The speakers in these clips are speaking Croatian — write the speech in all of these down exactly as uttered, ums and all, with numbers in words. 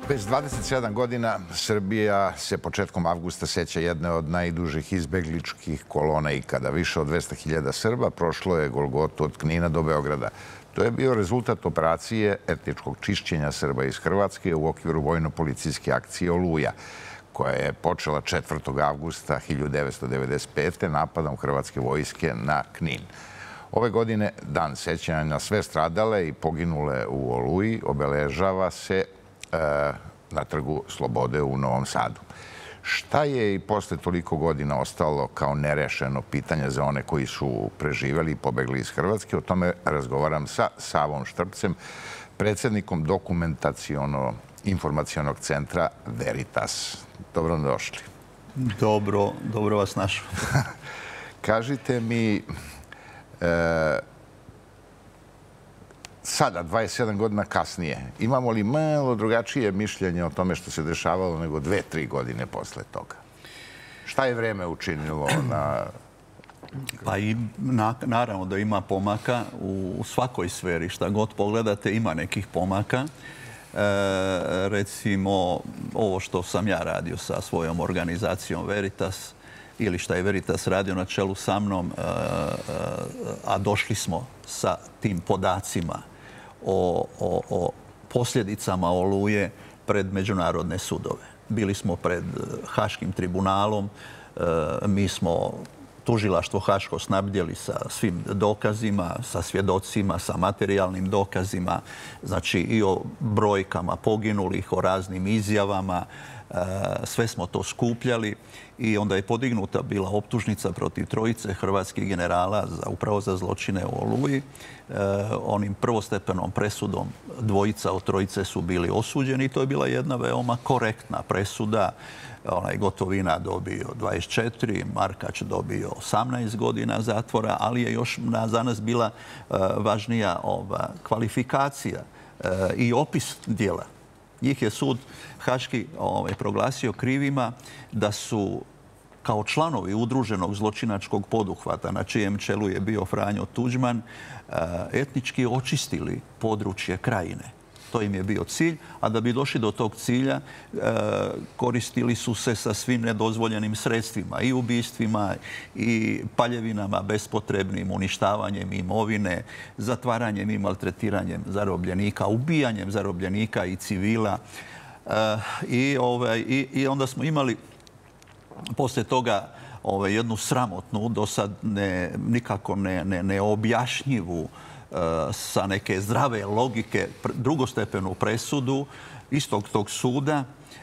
Već dvadeset sedam godina Srbija se početkom avgusta seća jedne od najdužih izbegličkih kolona ikada. Više od dvesta hiljada Srba prošlo je Golgotu od Knina do Beograda. To je bio rezultat operacije etničkog čišćenja Srba iz Hrvatske u okviru vojno-policijske akcije Oluja, koja je počela četvrtog avgusta hiljadu devetsto devedeset pete. napadom hrvatske vojske na Knin. Ove godine dan sećanja na sve stradale i poginule u Oluji obeležava se na Trgu Slobode u Novom Sadu. Šta je i posle toliko godina ostalo kao nerešeno pitanje za one koji su preživjeli i pobegli iz Hrvatske? O tome razgovaram sa Savom Štrpcem, predsjednikom dokumentaciono-informacionog centra Veritas. Dobro došli. Dobro, dobro vas našao. Kažite mi, e, sada, dvadeset sedam godina kasnije, imamo li malo drugačije mišljenje o tome što se dešavalo nego dve, tri godine posle toga? Šta je vreme učinilo na... Pa i na, naravno da ima pomaka u svakoj sferi. Šta god pogledate, ima nekih pomaka. E, recimo, ovo što sam ja radio sa svojom organizacijom Veritas, ili šta je Veritas radio na čelu sa mnom, e, a došli smo sa tim podacima o, o, o posljedicama Oluje pred međunarodne sudove. Bili smo pred Haškim tribunalom, e, mi smo tužilaštvo Haško snabdjeli sa svim dokazima, sa svjedocima, sa materijalnim dokazima, znači i o brojkama poginulih, o raznim izjavama. Sve smo to skupljali i onda je podignuta bila optužnica protiv trojice hrvatskih generala za, upravo za zločine u Oluji. Onim prvostepenom presudom dvojica od trojice su bili osuđeni i to je bila jedna veoma korektna presuda. Onaj Gotovina dobio dvadeset četiri, Markač dobio osamnaest godina zatvora, ali je još za nas bila važnija ova kvalifikacija i opis djela. Njih je sud Haški ovaj, proglasio krivima da su kao članovi udruženog zločinačkog poduhvata, na čijem čelu je bio Franjo Tuđman, etnički očistili područje Krajine. To im je bio cilj, a da bi došli do tog cilja koristili su se sa svim nedozvoljenim sredstvima i ubistvima i paljevinama bespotrebnim, uništavanjem imovine, zatvaranjem i maltretiranjem zarobljenika, ubijanjem zarobljenika i civila. I, ovaj, i, i onda smo imali poslije toga ovaj, jednu sramotnu, do sad ne, nikako ne, ne, neobjašnjivu sa neke zdrave logike drugostepenu presudu istog tog suda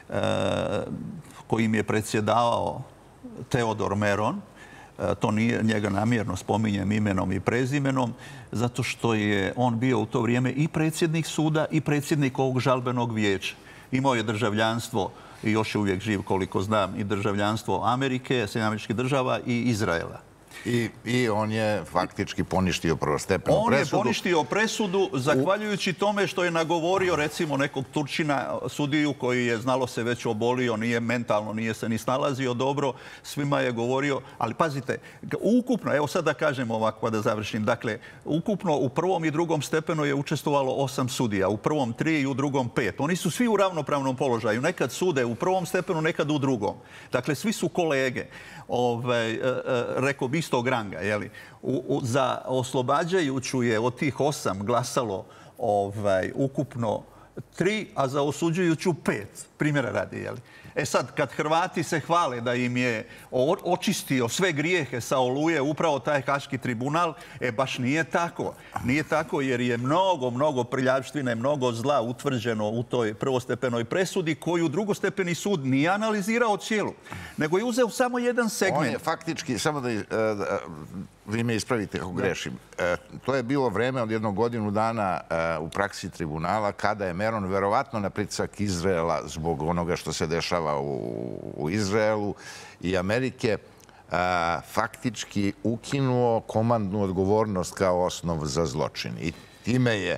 kojim je predsjedavao Teodor Meron. To nije, njega namjerno spominjem imenom i prezimenom, zato što je on bio u to vrijeme i predsjednik suda i predsjednik ovog žalbenog vijeća. Imao je državljanstvo, i još je uvijek živ koliko znam, i državljanstvo Amerike, Sjedinjenih Američkih Država i Izraela. I, I on je faktički poništio prvostepenu presudu. On je poništio presudu zahvaljujući tome što je nagovorio recimo nekog Turčina, sudiju koji je znalo se već obolio, nije mentalno, nije se ni snalazio dobro, svima je govorio, ali pazite, ukupno, evo sad da kažem ovako da završim, dakle, ukupno u prvom i drugom stepenu je učestvovalo osam sudija, u prvom tri i u drugom pet. Oni su svi u ravnopravnom položaju, nekad sude u prvom stepenu, nekad u drugom. Dakle, svi su kolege. Ove, e, e, rekao bi istog ranga. Jeli? U, u, za oslobađajuću je od tih osam glasalo ovaj, ukupno tri, a za osuđujuću pet. Primjera radi. Jeli? E sad, kad Hrvati se hvale da im je očistio sve grijehe sa Oluje upravo taj Haški tribunal, e baš nije tako. Nije tako jer je mnogo, mnogo prljavštine, mnogo zla utvrđeno u toj prvostepenoj presudi koju drugostepeni sud nije analizirao cijelu, nego je uzeo samo jedan segment. On je faktički, samo da, da vi me ispravite ako grešim, to je bilo vreme od jednog godinu dana u praksi tribunala kada je Meron verovatno na pritisak Izraela zbog onoga što se dešava u Izraelu i Amerike faktički ukinuo komandnu odgovornost kao osnov za zločin. I time je...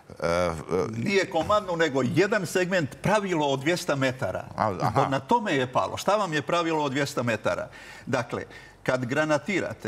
Nije komandnu, nego jedan segment, pravilo od dvjesto metara. Aha. Na tome je palo. Šta vam je pravilo od dvjesto metara? Dakle, kad granatirate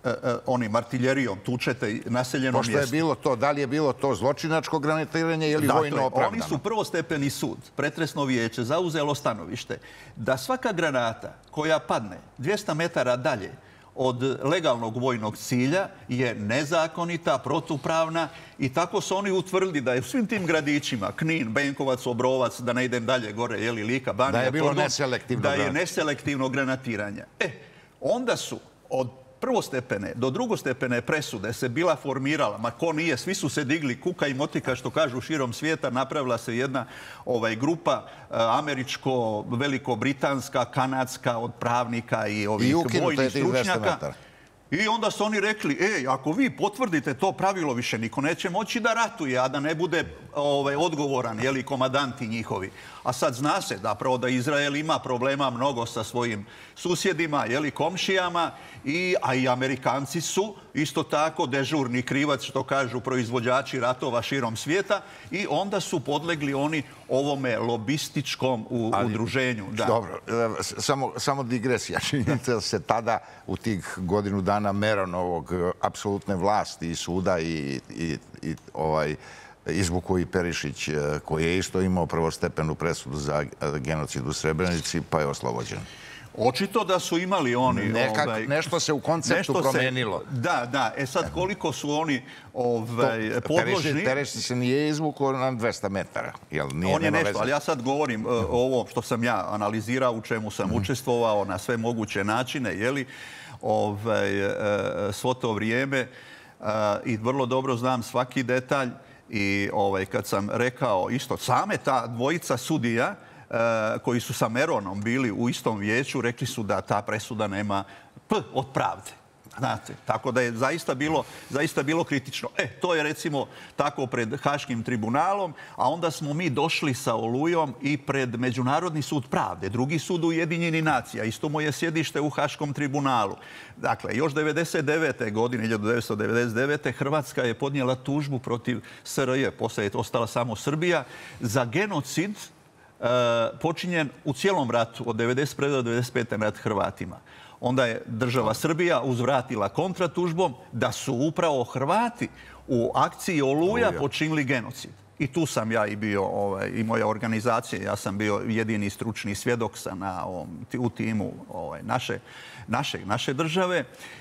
onim artiljerijom tučete naseljeno mjesto. Pošto je bilo to, da li je bilo to zločinačko granatiranje ili vojno opravdano? Oni su prvostepeni sud, pretresno vijeće, zauzelo stanovište da svaka granata koja padne dvjesto metara dalje od legalnog vojnog cilja je nezakonita, protupravna i tako su oni utvrdili da je u svim tim gradićima, Knin, Benkovac, Obrovac, da ne idem dalje gore, je li Lika, Banija, da je bilo Kordun, neselektivno da je granatiranje. neselektivno granatiranje. E, onda su od prvostepene do drugostepene presude se bila formirala, ma ko nije, svi su se digli kuka i motika, što kažu, širom svijeta, napravila se jedna ovaj, grupa američko, veliko-britanska, kanadska, od pravnika i ovih I vojnih stručnjaka. I onda su oni rekli, ej, ako vi potvrdite to pravilo, više niko neće moći da ratuje, a da ne bude ovaj, odgovoran, jeli, komandanti njihovi. A sad zna se zapravo da Izrael ima problema mnogo sa svojim susjedima, jeli, komšijama, i, a i Amerikanci su isto tako dežurni krivac, što kažu proizvođači ratova širom svijeta, i onda su podlegli oni ovome lobističkom u, Ali, udruženju. Da. Dobro, samo, samo digresija. Činjenica da se tada u tih godinu dana meron ovog apsolutne vlasti i suda i, i, i ovaj, izvuku i Perišić, koji je isto imao prvostepenu presudu za genocid u Srebrenici, pa je oslobođen. Očito da su imali oni... Nekak, ovaj, nešto se u konceptu promenilo. Se, da, da. E sad, koliko su oni ovaj, to, podložni... Perišić se nije izvukao na dvjesto metara. Jel, nije on je nešto, veze. ali ja sad govorim uh, o ovo što sam ja analizirao, u čemu sam mm. učestvovao na sve moguće načine, jeli, ovaj, uh, svo to vrijeme uh, i vrlo dobro znam svaki detalj. I ovaj, kad sam rekao isto, same ta dvojica sudija uh, koji su sa Meronom bili u istom vijeću, rekli su da ta presuda nema P od pravde. Znate, tako da je zaista bilo, zaista bilo kritično. E, to je recimo tako pred Haškim tribunalom, a onda smo mi došli sa Olujom i pred Međunarodni sud pravde, drugi sud Ujedinjenih nacija. Isto mu je sjedište u Haškom tribunalu. Dakle, još devedeset devete godine, hiljadu devetsto devedeset devete. Hrvatska je podnijela tužbu protiv S R J, poslije je ostala samo Srbija, za genocid e, počinjen u cijelom ratu od devedeset prve do devedeset pete nad Hrvatima. Onda je država Srbija uzvratila kontratužbom da su upravo Hrvati u akciji Oluja počinili genocid. I tu sam ja i bio, ovaj, i moja organizacija, ja sam bio jedini stručni svjedok sam na ovom, u timu ovaj, naše, naše, naše države.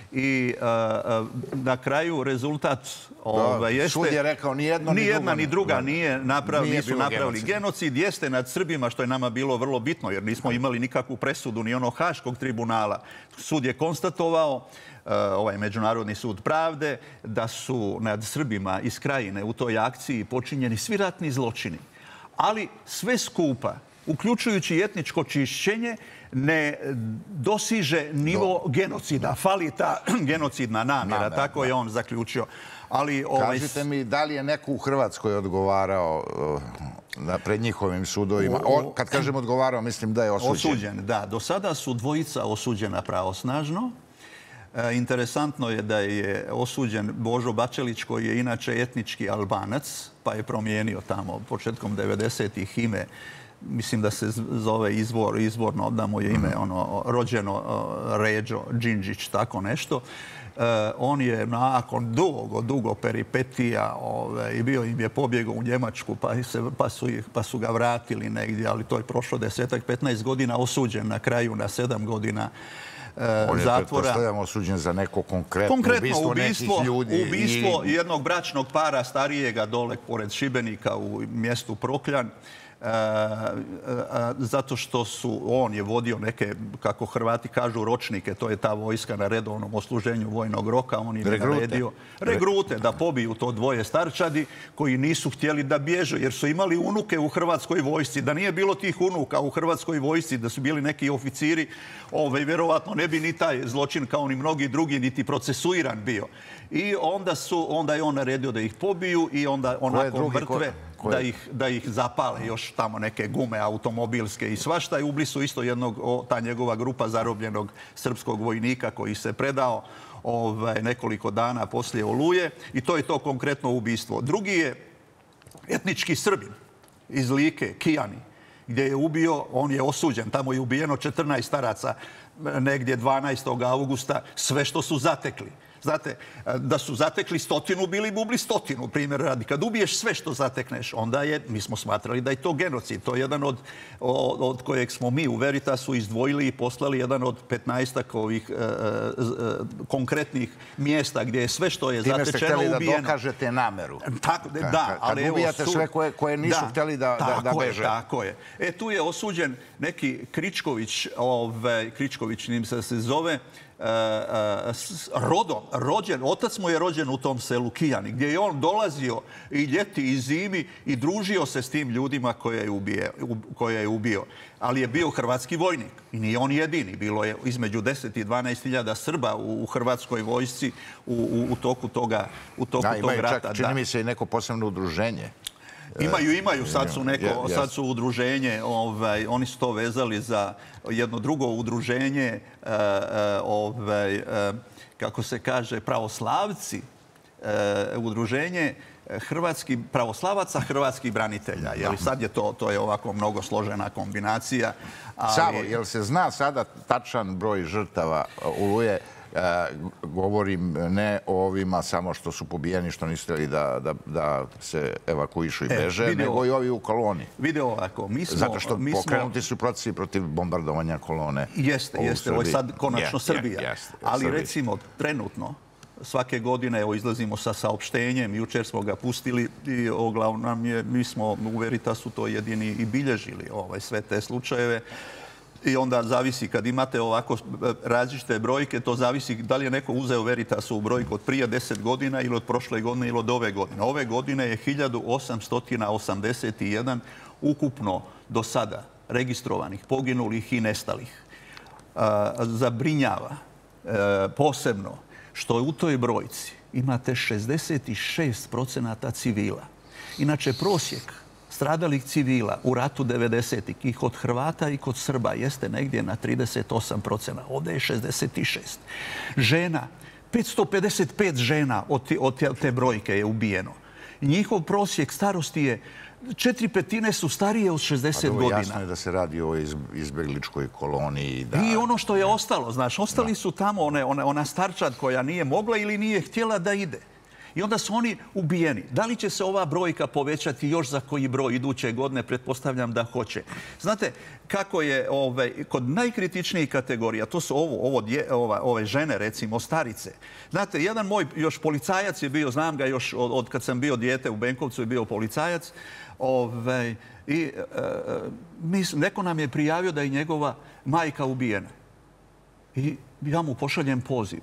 I uh, na kraju rezultat ovaj, jeste... Sud je rekao ni jedno, ni, ni jedna, druga, ni druga nije napravili, nije nisu napravili genocid. genocid. Jeste nad Srbima, što je nama bilo vrlo bitno, jer nismo imali nikakvu presudu ni onog Haškog tribunala. Sud je konstatovao, uh, ovaj Međunarodni sud pravde, da su nad Srbima iz Krajine u toj akciji počinjeni svi ratni zločini. Ali sve skupa, uključujući etničko čišćenje, ne dosiže nivo Do. genocida. Fali ta genocidna namjera, namjera tako da. je on zaključio. Ali, ovaj... Kažite mi, da li je neko u Hrvatskoj odgovarao uh, pred njihovim sudovima? O, kad kažem odgovarao, mislim da je osuđen. Osuđen, da. Do sada su dvojica osuđena pravosnažno. E, interesantno je da je osuđen Božo Bačelić, koji je inače etnički Albanac, pa je promijenio tamo početkom devedesetih ime. Mislim da se zove izvor, izvorno da mu je ime ono, rođeno Ređo Đinđić, tako nešto. E, on je nakon dugo, dugo peripetija i bio im je pobjegao u Njemačku, pa, se, pa, su, pa su ga vratili negdje, ali to je prošlo desetak, petnaest godina, osuđen na kraju na sedam godina On je, zatvora. pretpostavljamo, osuđen za neko konkretno, konkretno ubistvo, ubistvo nekih ljudi. Ubistvo i... jednog bračnog para starijega dole pored Šibenika u mjestu Prokljan. E, e, zato što su, on je vodio neke, kako Hrvati kažu, ročnike, to je ta vojska na redovnom osluženju vojnog roka, on je naredio regrute da pobiju to dvoje starčadi koji nisu htjeli da bježe, jer su imali unuke u Hrvatskoj vojsci. Da nije bilo tih unuka u Hrvatskoj vojsci, da su bili neki oficiri, ovaj, vjerovatno ne bi ni taj zločin kao ni mnogi drugi niti procesuiran bio. I onda, su, onda je on naredio da ih pobiju i onda onako mrtve... Da ih, da ih zapale još tamo neke gume automobilske i svašta. I ubili su isto jednog, o, ta njegova grupa zarobljenog srpskog vojnika koji se predao ovaj, nekoliko dana poslije Oluje. I to je to konkretno ubistvo. Drugi je etnički Srbin iz Like, Kijani, gdje je ubio, on je osuđen. Tamo je ubijeno četrnaest staraca negdje dvanaestog augusta, sve što su zatekli. Znate, da su zatekli stotinu, bili bi ubili stotinu, primjer radi. Kad ubiješ sve što zatekneš, onda je, mi smo smatrali da je to genocid. To je jedan od, od, od kojeg smo mi u Veritasu izdvojili i poslali jedan od petnaestak ovih e, e, konkretnih mjesta gdje je sve što je Time zatečeno ubijeno. Time ste htjeli da dokažete nameru. Tako, Ka, da, kad ali evo, ubijate su... sve koje, koje nisu da, htjeli da, da, da beže. Je, tako je. E, tu je osuđen neki Kričković, ovaj, Kričković, nim se se zove, Uh, uh, rodom, rođen, otac mu je rođen u tom selu Kijani, gdje je on dolazio i ljeti i zimi i družio se s tim ljudima koje je, ubije, koje je ubio. Ali je bio hrvatski vojnik i nije on jedini. Bilo je između deset i dvanaest hiljada Srba u, u hrvatskoj vojsci u, u, u toku toga u toku da, tog rata. Čak, čini da. mi se i neko posebno udruženje. Imaju, imaju, sad su neko, sad su udruženje, ovaj, oni su to vezali za jedno drugo udruženje, uh, ovaj, uh, kako se kaže, pravoslavci, uh, udruženje hrvatskih pravoslavaca, hrvatskih branitelja. Jer sad je to, to je ovako mnogo složena kombinacija. Ali... Savo, jel se zna sada tačan broj žrtava Oluje? E, govorim ne o ovima samo što su pobijeni, što nisu htjeli da, da, da se evakuišu i beže, e, video, nego i ovi u koloni. Video ovako, mi smo... Zato što mi pokrenuti smo... su procesi protiv bombardovanja kolone. Jeste, jeste. Ovo je sad konačno je, Srbija. Je, jest, Ali Srbija. Recimo, trenutno, svake godine evo, izlazimo sa saopštenjem, jučer smo ga pustili i uglavnom je, mi smo u Veritasu to jedini i bilježili ovaj, sve te slučajeve. I onda zavisi, kad imate ovako različite brojke, to zavisi da li je neko uzeo Veritasu u brojku od prije deset godina ili od prošle godine ili od ove godine. Ove godine je hiljadu osamsto osamdeset jedan ukupno do sada registrovanih, poginulih i nestalih. Zabrinjava posebno što u toj brojci imate šezdeset šest procenata civila. Inače, prosjek stradalih civila u ratu devedesetih i kod Hrvata i kod Srba jeste negdje na trideset osam procenata. Ovdje je šezdeset šest. Žena, petsto pedeset pet žena od te brojke je ubijeno. Njihov prosjek starosti je četiri petine su starije od šezdeset godina. Jasno je da se radi o izbegličkoj koloniji. Da... I ono što je ostalo, znaš, ostali da. su tamo one, one, ona starčad koja nije mogla ili nije htjela da ide. I onda su oni ubijeni. Da li će se ova brojka povećati još za koji broj iduće godine? Pretpostavljam da hoće. Znate, kako je ovaj, kod najkritičnijih kategorija, to su ovo, ovo dje, ova, ove žene, recimo, starice. Znate, jedan moj još policajac je bio, znam ga još od, od kad sam bio dijete u Benkovcu, je bio policajac. Ovaj, i, e, mi, neko nam je prijavio da je njegova majka ubijena. I ja mu pošaljem poziv.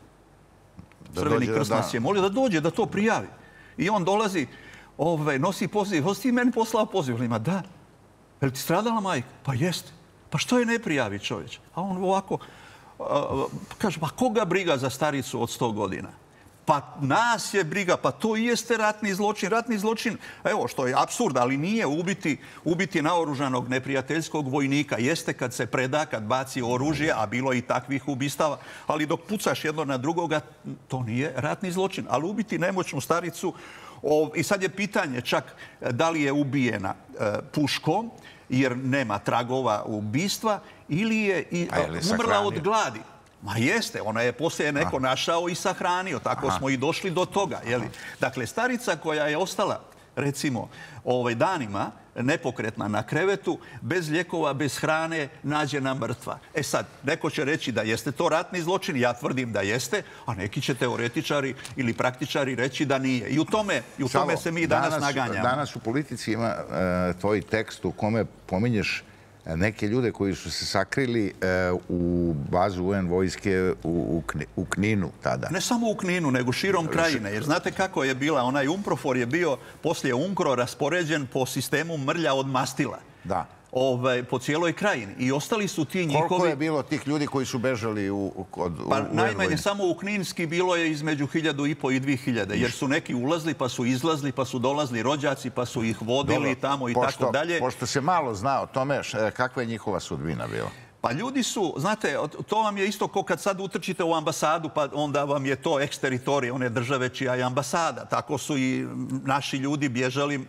Crveni krst nas je molio da dođe, da to prijavi. I on dolazi, ovaj, nosi poziv. Hoće ti meni poslao poziv? Ima, da. Je li ti stradala majka? Pa jeste. Pa što je ne prijavi čovječ? A on ovako a, kaže, pa koga briga za staricu od sto godina? Pa nas je briga, pa to i jeste ratni zločin. Ratni zločin, evo što je apsurd, ali nije ubiti, ubiti naoružanog neprijateljskog vojnika. Jeste kad se preda, kad baci oružje, a bilo je i takvih ubistava, ali dok pucaš jedno na drugoga, to nije ratni zločin. Ali ubiti nemoćnu staricu, o, i sad je pitanje čak da li je ubijena e, puškom, jer nema tragova ubistva, ili je i, e, umrla od gladi. Ma jeste, ona je poslije neko našao i sahranio. Tako Aha. smo i došli do toga. Jeli? Dakle, starica koja je ostala, recimo, ovaj, danima nepokretna na krevetu, bez lijekova, bez hrane, nađena mrtva. E sad, neko će reći da jeste to ratni zločin, ja tvrdim da jeste, a neki će teoretičari ili praktičari reći da nije. I u tome, i u Samo, tome se mi danas, danas naganjamo. Danas u politici ima e, tvoj tekst u kome pominješ neke ljude koji su se sakrili e, u bazu U N vojske u, u Kninu tada. Ne samo u Kninu, nego širom krajine. Jer znate kako je bila? Onaj Umprofor je bio poslije Unkro raspoređen po sistemu mrlja od mastila. Da. Ovaj, po cijeloj krajini. I ostali su ti njihovi... Koliko je bilo tih ljudi koji su bežali u, od, pa, u najmanje samo u Kninski bilo je između hiljadu i po i dvije hiljade. Jer su neki ulazli, pa su izlazli, pa su dolazli rođaci, pa su ih vodili Dobro, tamo i pošto, tako dalje. Pošto se malo zna o tome, kakva je njihova sudbina bila? Pa ljudi su, znate, to vam je isto kao kad sad utrčite u ambasadu, pa onda vam je to eks-teritorij one države čija je ambasada. Tako su i naši ljudi bježali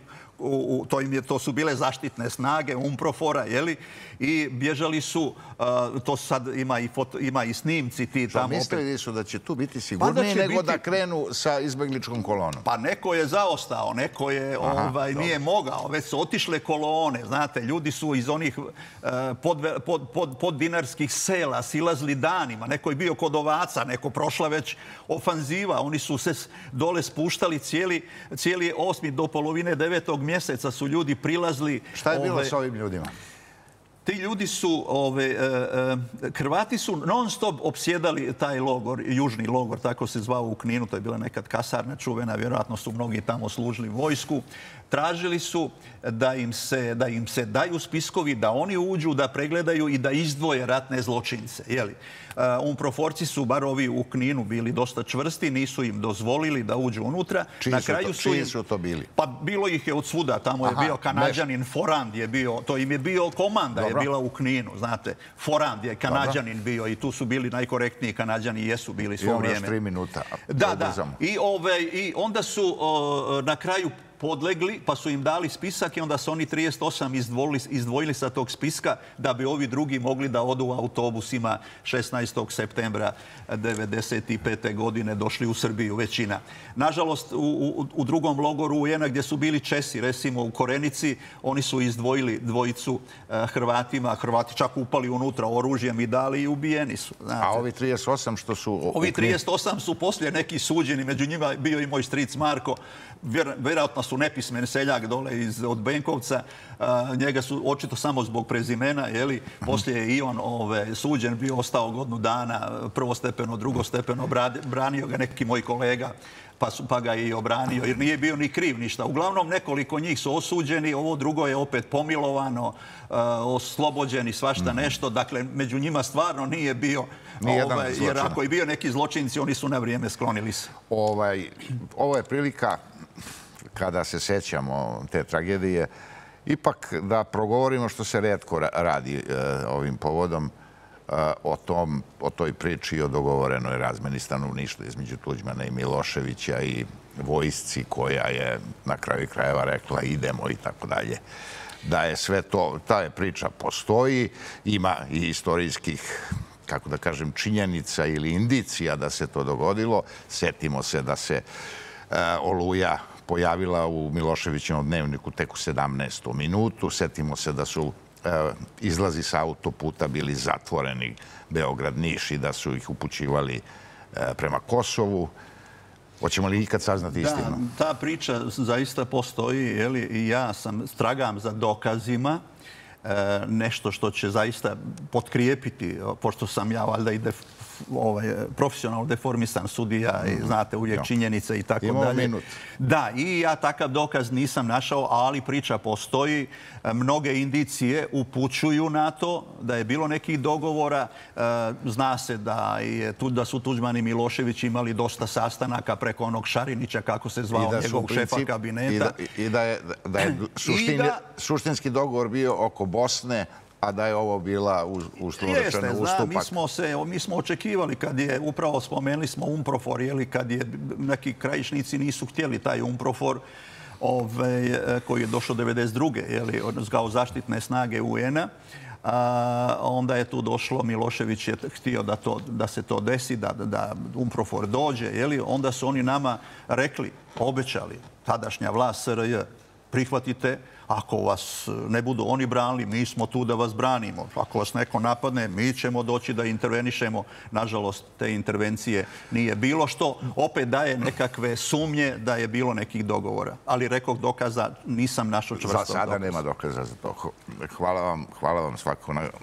u, u, to, im je, to su bile zaštitne snage UNPROFOR-a, jeli? I bježali su, uh, to sad ima i, foto, ima i snimci ti Što tamo. mislili su da će tu biti sigurniji pa nego biti... da krenu sa izbegličkom kolonom? Pa neko je zaostao, neko je Aha, ovaj, nije mogao, već su otišle kolone, znate, ljudi su iz onih uh, pod, pod, pod, poddinarskih sela silazili danima, neko je bio kod ovaca, neko prošla već ofanziva, oni su se dole spuštali cijeli, cijeli osmi do polovine devetog mjeseca su ljudi prilazili. Šta je bilo ove... s ovim ljudima? Ti ljudi su, ove, Hrvati su non stop opsjedali taj logor, južni logor, tako se zvao u Kninu, to je bila nekad kasarna čuvena, vjerojatno su mnogi tamo služili vojsku. Tražili su da im se, da im se daju spiskovi, da oni uđu, da pregledaju i da izdvoje ratne zločince. Jeli? UNPROFOR-ci su, bar ovi u Kninu, bili dosta čvrsti, nisu im dozvolili da uđu unutra. Čiji, Na kraju su, to, čiji im, su to bili? Pa bilo ih je od svuda. Tamo Aha, je bio Kanađanin neš... Forand, je bio, to im je bio komanda, Dobro. je bila u Kninu, znate. Forand je Kanađanin Dobro. bio i tu su bili najkorektniji Kanađani, jesu bili svo vrijeme. Imamo još tri minuta. Da, da. I, ove, I onda su o, na kraju podlegli, pa su im dali spisak i onda su oni trideset osam izdvojili, izdvojili sa tog spiska da bi ovi drugi mogli da odu autobusima šesnaestog septembra devedeset pete. godine došli u Srbiju, većina. Nažalost, u, u, u drugom logoru U N-a gdje su bili Česi, recimo u Korenici, oni su izdvojili dvojicu uh, Hrvatima. Hrvati čak upali unutra oružjem i dali i ubijeni su. Znate. A ovi trideset osam što su... Ovi trideset osam su poslije neki suđeni, među njima bio i moj stric Marko. Vjer, vjerojatno su nepismen seljak dole iz, od Benkovca. A, njega su očito samo zbog prezimena, jeli? Poslije je i on ove, suđen, bio ostao godinu dana, prvostepeno, drugostepeno, branio ga neki moj kolega, pa, su, pa ga i obranio, jer nije bio ni kriv ništa. Uglavnom, nekoliko njih su osuđeni, ovo drugo je opet pomilovano, a, oslobođeni, svašta nešto. Dakle, među njima stvarno nije bio... Ovaj, jer ako je bio neki zločinci, oni su na vrijeme sklonili se. Ovaj, ovo je prilika, kada se sećamo te tragedije, ipak da progovorimo što se retko radi e, ovim povodom e, o, tom, o toj priči i o dogovorenoj razmeni stanovništva između Tuđmana i Miloševića i vojsci koja je na kraju krajeva rekla idemo i tako dalje. Da je sve to, ta je priča postoji, ima i istorijskih, kako da kažem, činjenica ili indicija da se to dogodilo. Setimo se da se e, Oluja pojavila u Miloševićevom dnevniku tek u sedamnaestom minutu. Setimo se da su e, izlazi sa autoputa bili zatvoreni Beograd-Niš i da su ih upućivali e, prema Kosovu. Hoćemo li ikad saznati istinu? Da, ta priča zaista postoji, jeli, i ja sam stragam za dokazima. E, nešto što će zaista potkrijepiti, pošto sam ja valjda i def, ovaj, profesionalno deformisan sudija i znate uvijek no. činjenice i tako Imamo dalje. Minut. Da, i ja takav dokaz nisam našao, ali priča postoji. Mnoge indicije upućuju na to da je bilo nekih dogovora. Zna se da, je, da su Tuđman i Milošević imali dosta sastanaka preko onog Šarinića, kako se zvao njegovog šefa kabineta. I da, i da je, da je suštin, da, suštinski dogovor bio oko Bosne, a da je ovo bila uslovno rečeno ustupak. Mi smo, se, mi smo očekivali kad je, upravo spomenuli smo UNPROFOR, jeli, kad je neki krajišnici nisu htjeli taj UNPROFOR ove, koji je došao devedeset druge jeli, kao zaštitne snage U N-a. A, onda je tu došlo, Milošević je htio da, to, da se to desi, da, da UNPROFOR dođe. Jeli, onda su oni nama rekli, obećali, tadašnja vlast S R J, prihvatite, ako vas ne budu oni branili, mi smo tu da vas branimo. Ako vas neko napadne, mi ćemo doći da intervenišemo. Nažalost, te intervencije nije bilo, što opet daje nekakve sumnje da je bilo nekih dogovora. Ali rekoh dokaza, nisam našao čvrstog dokaza. Za sada nema dokaza za to. Hvala vam, hvala vam svako na e,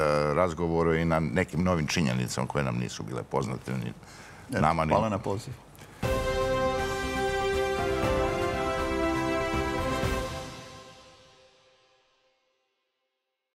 razgovoru i na nekim novim činjenicama koje nam nisu bile poznate. Ni nama, hvala na poziv.